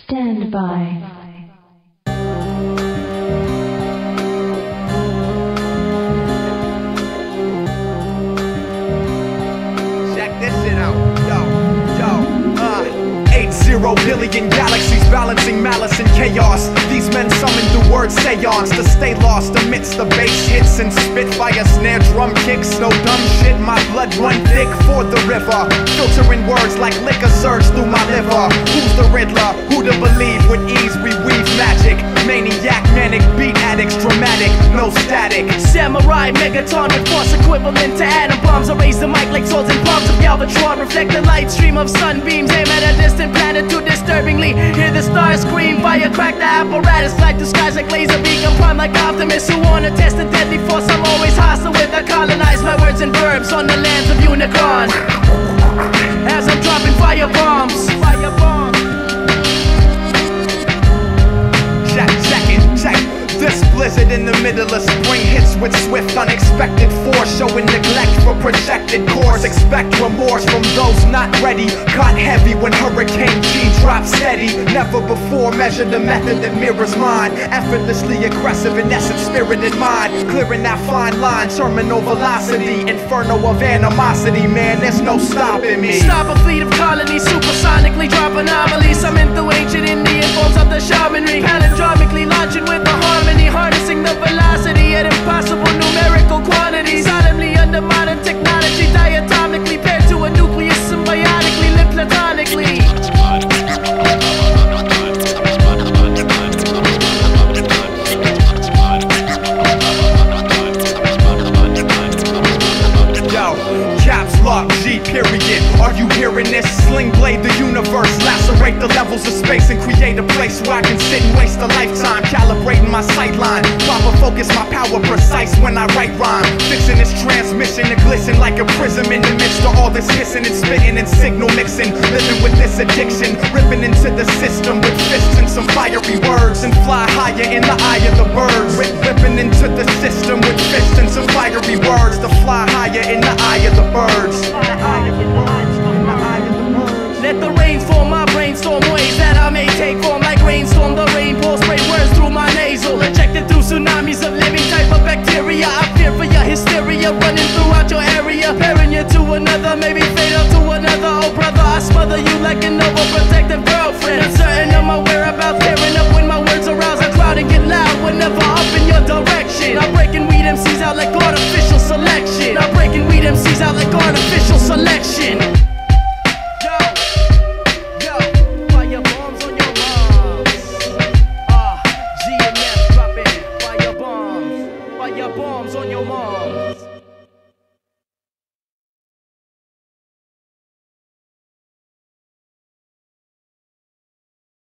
Stand by. Check this shit out. Yo. 8-0 billion galaxies balancing malice and chaos. These men summoned the word seance to stay lost amidst the bass hits and spitfire snare drum kicks. No dumb shit, my blood run thick for the river. Filtering words like liquor surge through my liver. Who's the Riddler? Who to believe? With ease we weave magic. Maniac, manic, beat addicts, dramatic, no static. Samurai, Megaton with force equivalent to atom bombs. I raise the mic like swords and palms of Galvatron. Reflect the light stream of sunbeams. Aim at a distant planet too disturbingly. Hear the stars scream, fire crack the apparatus. Light the skies like laser beacon. Prime like Optimus who wanna test the deadly force. I'm always hostile with I colonize my words and verbs on the lands of Unicron. As I'm dropping fire bombs. Check. This blizzard in the middle of spring hits with swift, unexpected force, showing neglect for projected course. Expect remorse from those not ready. Caught heavy when Hurricane G drops steady. Never before measured the method that mirrors mine. Effortlessly aggressive in essence, spirited mind. Clearing that fine line, terminal velocity. Inferno of animosity, man, there's no stopping me. Stop a fleet of colonies, supersonically drop anomalies. Summon through ancient Indian forms of the shamanry. Palindromically launching with the harmony, harnessing the velocity at impossible numerical quantities. Solemnly under modern technology, diatomically paired to a nucleus, symbiotically, live platonically. Caps lock, G period. Are you hearing this? Sling blade the universe, lacerate the levels of space and create a place where I can sit and waste a lifetime calibrating my sightline. Proper focus, my power precise when I write rhyme. Fixing this transmission to glisten like a prism in the midst of all this hissing and spitting and signal mixing. Living with this addiction, ripping into the system with fists and some fiery words, and fly higher in the eye of the birds. Ripping into the system with fists and some fiery words to fly higher in the eye of the birds. Let the rain form, my brainstorm ways that I may take form like rainstorm. The rain pours, spray words through my nasal, ejected through tsunamis of living type of bacteria. I fear for your hysteria running throughout your area, pairing you to another, maybe fatal to another. Oh brother, I smother you like an overprotective girlfriend.